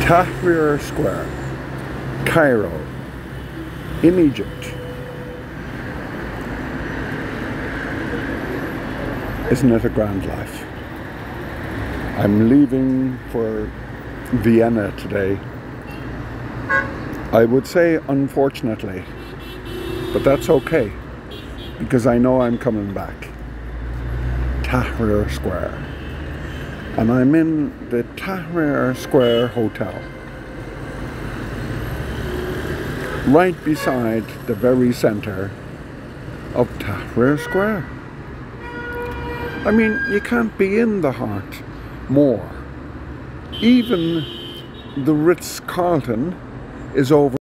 Tahrir Square, Cairo, in Egypt. Isn't it a grand life? I'm leaving for Vienna today. I would say unfortunately, but that's okay, because I know I'm coming back. Tahrir Square. And I'm in the Tahrir Square Hotel, right beside the very center of Tahrir Square. I mean, you can't be in the heart more. Even the Ritz-Carlton is over